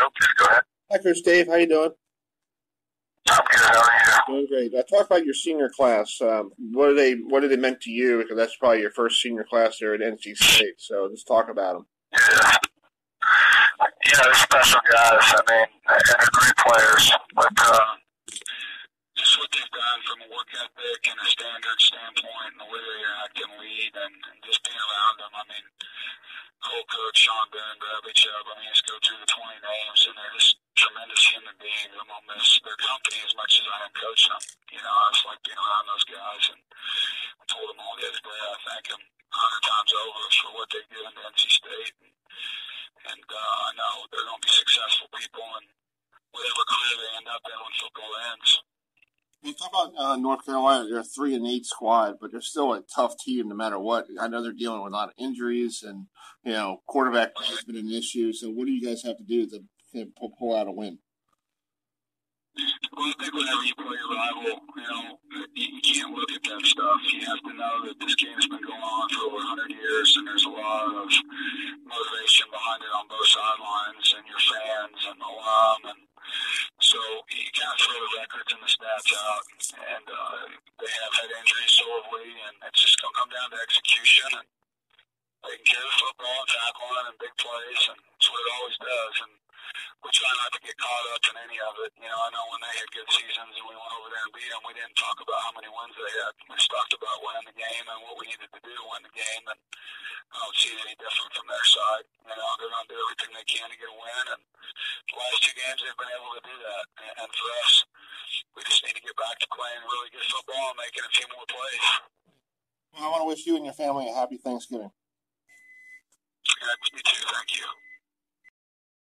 Please go ahead. Hi, Coach Dave. How you doing? I'm good. How are Doing great. Talk about your senior class. What are they meant to you? Because that's probably your first senior class there at NC State. So just talk about them. you? Yeah, they're special guys. I mean, and they're great players. But just what they've done from a work ethic and a standard standpoint and the way they act and lead and just being around them. I mean, whole coach Sean Boone, Bradley Chubb, I mean, just go through the 20 names, and they're just tremendous human beings. I'm going to miss their company as much as I am coaching them. You know, I just like being around those guys, and I told them all the other day I thank them 100 times over for what they've given to NC State. And I know they're going to be successful people in whatever career they end up in when football ends. You talk about North Carolina. They're a 3-8 squad, but they're still a tough team no matter what. I know they're dealing with a lot of injuries, and quarterback play has been an issue. So, what do you guys have to do to pull out a win? Well, I think whenever you play your rival, you can't look at that stuff. You have to know that this game's been going on for over 100 years, and there's a lot of motivation behind it on both sidelines, and your fans and alum, and so you kind of throw the records and the stats out, and they have had injuries, so have we, and it's just going to come down to execution and taking care of the football and tackling and big plays, and that's what it always does. And we try not to get caught up in any of it. I know when they had good seasons and we went over there and beat them, we didn't talk about how many wins they had. We just talked about winning the game and what we needed to do to win the game, and I don't see it any different from their side. They're going to do everything they can to get a win, and the last two games they've been able to do that. And for us, we just need to get back to playing really good football and making a few more plays. Well, I want to wish you and your family a happy Thanksgiving. Yeah, me too. Thank you.